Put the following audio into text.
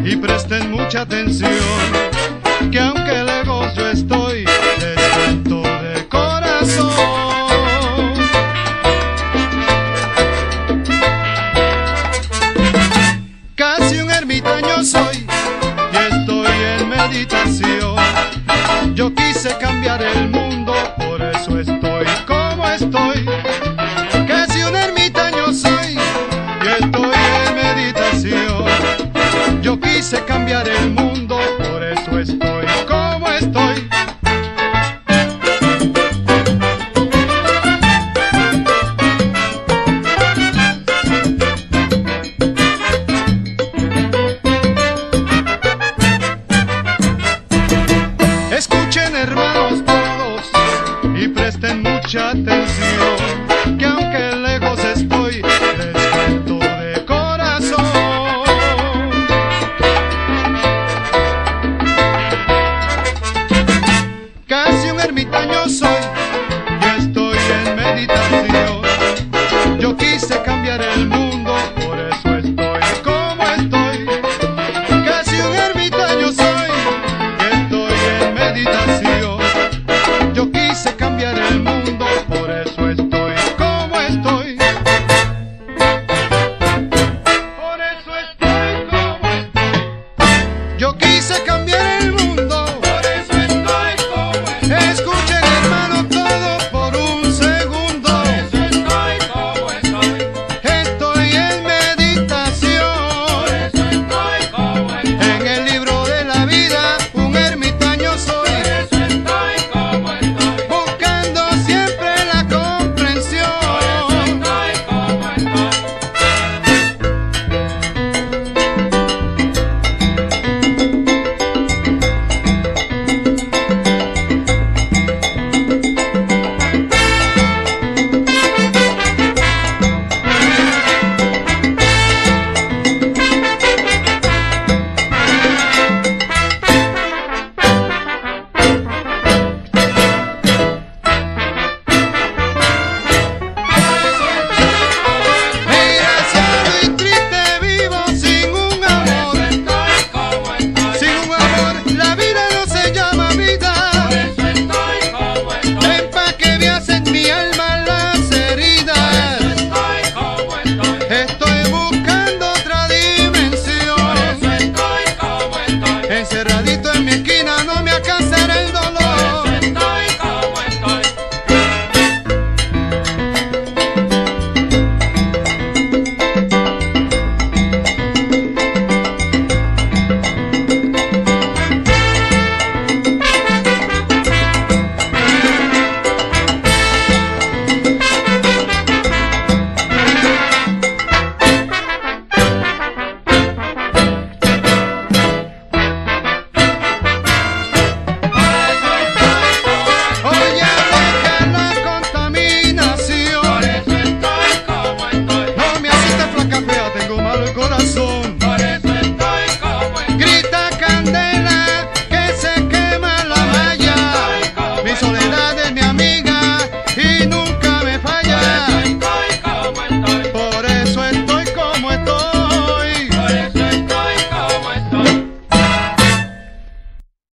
y presten mucha atención, que aunque lejos yo estoy, les canto de corazón. Casi un ermitaño soy y estoy en meditación. Yo quise cambiar el mundo, por eso estoy como estoy. Casi un ermitaño soy y estoy en meditación. Yo quise cambiar el mundo, por eso estoy como estoy. Escuchen, hermanos todos, y presten mucha atención, que aunque lejos estoy, les canto de corazón. Casi un ermitaño soy y estoy en meditación. Yo quise cambiar el mundo, por eso estoy como estoy. Casi un ermitaño soy y estoy en meditación. Yo quise cambiar el mundo, por eso estoy como estoy. Por eso estoy como estoy. Yo quise cambiar el mundo, por eso estoy como estoy. Escuchen, hermano, todo por un segundo. Por eso estoy como estoy. Estoy en meditación. Por eso estoy como estoy. En el libro de la vida, un ermitaño soy. Por eso estoy como estoy. Buscando siempre la comprensión. Por eso estoy como estoy. Desgraciado y triste vivo sin un amor. Sin un amor la vida no se llama vida. Ven pa' que veas en mi alma las heridas. Estoy buscando otra dimensión. Encerradito en mi esquina no me alcanzará el dolor. Oye, deja la contaminación. No me asiste, flaca fea, tengo malo el corazón.